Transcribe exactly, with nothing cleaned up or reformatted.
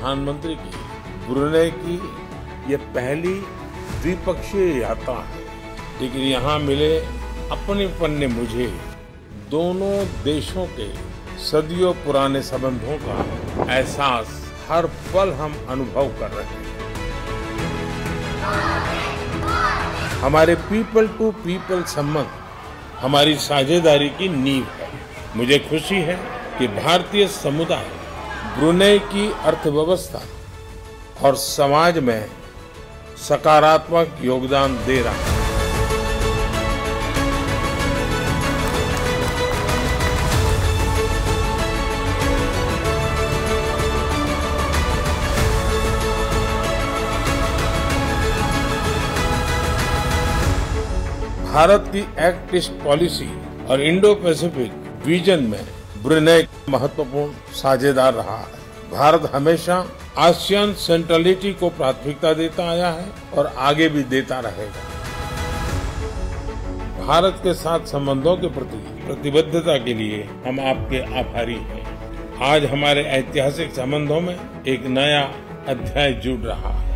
प्रधानमंत्री की ब्रुनेई की ये पहली द्विपक्षीय यात्रा है, लेकिन यहाँ मिले अपनेपन ने मुझे दोनों देशों के सदियों पुराने संबंधों का एहसास हर पल हम अनुभव कर रहे हैं। हमारे पीपल टू पीपल संबंध हमारी साझेदारी की नींव है। मुझे खुशी है कि भारतीय समुदाय ब्रुनेई की अर्थव्यवस्था और समाज में सकारात्मक योगदान दे रहा है। भारत की एक्ट ईस्ट पॉलिसी और इंडो पैसिफिक विजन में ब्रुनेई महत्वपूर्ण साझेदार रहा है। भारत हमेशा आसियान सेंट्रलिटी को प्राथमिकता देता आया है और आगे भी देता रहेगा। भारत के साथ संबंधों के प्रति प्रतिबद्धता के लिए हम आपके आभारी हैं। आज हमारे ऐतिहासिक संबंधों में एक नया अध्याय जुड़ रहा है।